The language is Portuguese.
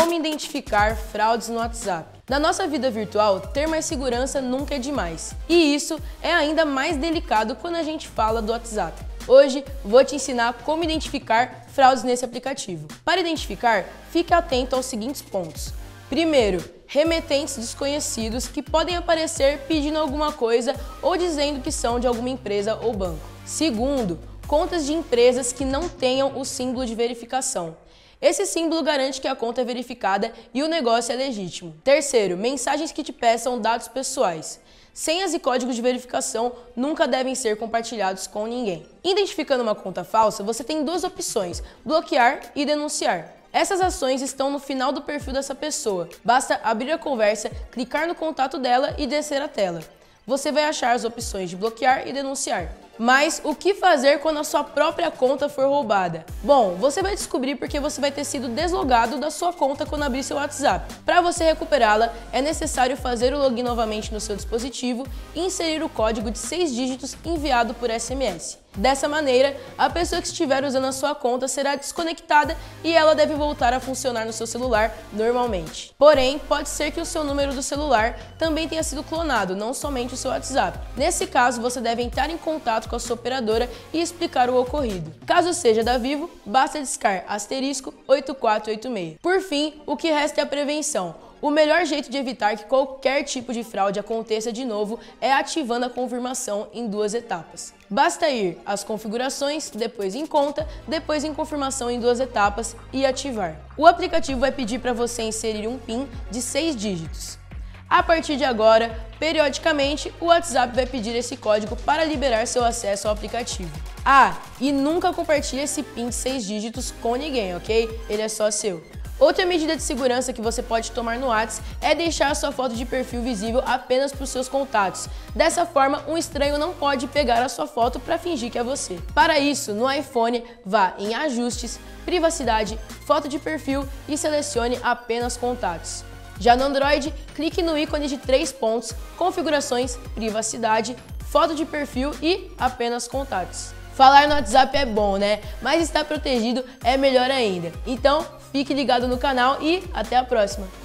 Como identificar fraudes no WhatsApp? Na nossa vida virtual, ter mais segurança nunca é demais. E isso é ainda mais delicado quando a gente fala do WhatsApp. Hoje, vou te ensinar como identificar fraudes nesse aplicativo. Para identificar, fique atento aos seguintes pontos. Primeiro, remetentes desconhecidos que podem aparecer pedindo alguma coisa ou dizendo que são de alguma empresa ou banco. Segundo, contas de empresas que não tenham o símbolo de verificação. Esse símbolo garante que a conta é verificada e o negócio é legítimo. Terceiro, mensagens que te peçam dados pessoais. Senhas e códigos de verificação nunca devem ser compartilhados com ninguém. Identificando uma conta falsa, você tem duas opções: bloquear e denunciar. Essas ações estão no final do perfil dessa pessoa. Basta abrir a conversa, clicar no contato dela e descer a tela. Você vai achar as opções de bloquear e denunciar. Mas o que fazer quando a sua própria conta for roubada? Bom, você vai descobrir porque você vai ter sido deslogado da sua conta quando abrir seu WhatsApp. Para você recuperá-la, é necessário fazer o login novamente no seu dispositivo e inserir o código de 6 dígitos enviado por SMS. Dessa maneira, a pessoa que estiver usando a sua conta será desconectada e ela deve voltar a funcionar no seu celular normalmente. Porém, pode ser que o seu número do celular também tenha sido clonado, não somente o seu WhatsApp. Nesse caso, você deve entrar em contato com a sua operadora e explicar o ocorrido. Caso seja da Vivo, basta discar *8486. Por fim, o que resta é a prevenção. O melhor jeito de evitar que qualquer tipo de fraude aconteça de novo é ativando a confirmação em 2 etapas. Basta ir às configurações, depois em conta, depois em confirmação em 2 etapas e ativar. O aplicativo vai pedir para você inserir um PIN de 6 dígitos. A partir de agora, periodicamente, o WhatsApp vai pedir esse código para liberar seu acesso ao aplicativo. Ah, e nunca compartilhe esse PIN de 6 dígitos com ninguém, ok? Ele é só seu. Outra medida de segurança que você pode tomar no WhatsApp é deixar a sua foto de perfil visível apenas para os seus contatos. Dessa forma, um estranho não pode pegar a sua foto para fingir que é você. Para isso, no iPhone, vá em Ajustes, Privacidade, Foto de perfil e selecione apenas contatos. Já no Android, clique no ícone de 3 pontos, Configurações, Privacidade, Foto de perfil e apenas contatos. Falar no WhatsApp é bom, né? Mas estar protegido é melhor ainda. Então, fique ligado no canal e até a próxima!